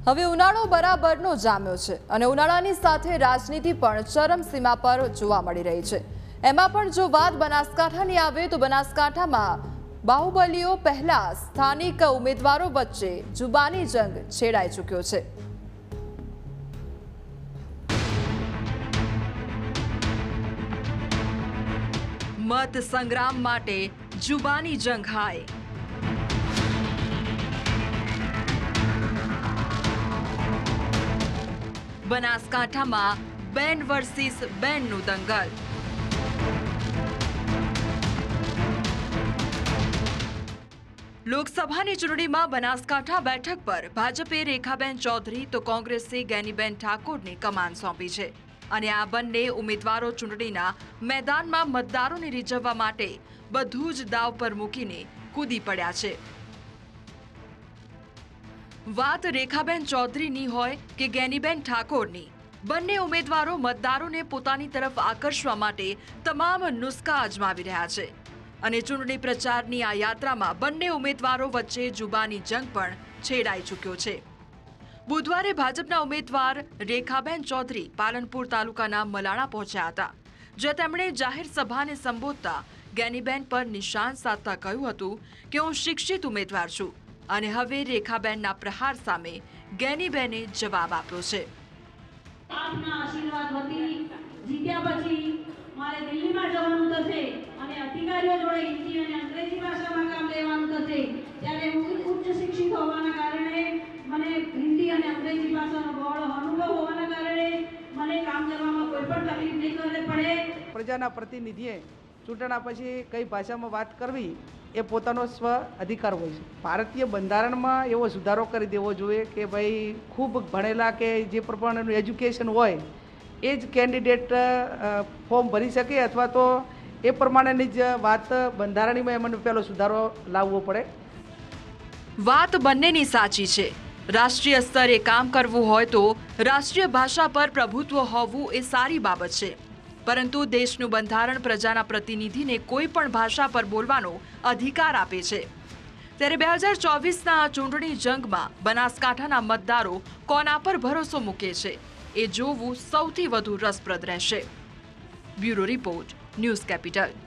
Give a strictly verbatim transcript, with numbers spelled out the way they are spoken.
હવે ઉનાળો બરાબરનો જામ્યો છે અને ઉનાળાની સાથે રાજનીતિ પણ ચરમસીમા પર જોવા મળી રહી છે। એમાં પણ જો વાત બનાસકાંઠાની આવે તો બનાસકાંઠામાં બાહુબલીઓ પહેલા સ્થાનિક ઉમેદવારો વચ્ચે જુબાની જંગ છેડાઈ ચૂક્યો છે। મત સંગ્રામ માટે જુબાની જંગ હાય। બનાસકાંઠામાં બેન વર્સિસ બેનનું દંગલ। લોકસભાની ચૂંટણીમાં બનાસકાંઠા બેઠક પર ભાજપે રેખાબેન ચૌધરી તો કોંગ્રેસે ગેનીબેન ઠાકોરને કમાન સોંપી છે અને આ બંને ઉમેદવારો ચૂંટણીના મેદાનમાં મતદારોને રીઝવવા માટે બધું જ દાવ પર મૂકીને કૂદી પડ્યા છે। વાત રેખાબેન ચૌધરીની હોય કે ગેનીબેન ઠાકોરની, બંને ઉમેદવારો મતદારોને પોતાની તરફ આકર્ષવા માટે તમામ નુસ્ખા અજમાવી રહ્યા છે અને ચૂંટણી પ્રચારની આ યાત્રામાં બંને ઉમેદવારો વચ્ચે જુબાની જંગ પણ છેડાઈ ચૂક્યો છે। બુધવારે ભાજપના ઉમેદવાર રેખાબેન ચૌધરી પાલનપુર તાલુકાના મલાણા પહોંચ્યા હતા, જ્યાં તેમણે જાહેર સભાને સંબોધતા ગેનીબેન પર નિશાન સાધતા કહ્યું હતું કે હું શિક્ષિત ઉમેદવાર છું અને હવે રેખાબેનના પ્રહાર સામે ગેનીબેને જવાબ આપ્યો છે। આપના આશીર્વાદથી જીત્યા પછી મારે દિલ્હીમાં જવાનું થશે અને અધિકારીઓ જોડે હિન્દી અને અંગ્રેજી ભાષામાં કામ લેવાનું થશે, ત્યારે હું ઉચ્ચ શિક્ષિત હોવાના કારણે મને હિન્દી અને અંગ્રેજી ભાષાનો બહોળો અનુભવ હોવાના કારણે મને કામ કરવામાં કોઈ પણ તકલીફ નહીં કરવી પડે। પ્રજાના પ્રતિનિધિએ ચૂંટણા પછી કઈ ભાષામાં વાત કરવી એ પોતાનો સ્વ અધિકાર હોય છે। ભારતીય બંધારણમાં એવો સુધારો કરી દેવો જોઈએ કે ભાઈ ખૂબ ભણેલા કે જે પ્રમાણેનું એજ્યુકેશન હોય એ જ કેન્ડિડેટ ફોર્મ ભરી શકે અથવા તો એ પ્રમાણેની જ વાત બંધારણીમાં એમને પહેલો સુધારો લાવવો પડે। વાત બંનેની સાચી છે। રાષ્ટ્રીય સ્તરે કામ કરવું હોય તો રાષ્ટ્રીય ભાષા પર પ્રભુત્વ હોવું એ સારી બાબત છે, પરંતુ દેશનું બંધારણ પ્રજાના પ્રતિનિધિને કોઈ પણ ભાષા પર બોલવાનો અધિકાર આપે છે। ત્યારે બે હજાર ચોવીસના આ ચૂંટણી જંગમાં બનાસકાંઠાના મતદારો કોના પર ભરોસો મૂકે છે એ જોવું સૌથી વધુ રસપ્રદ રહેશે। Bureau report, news capital.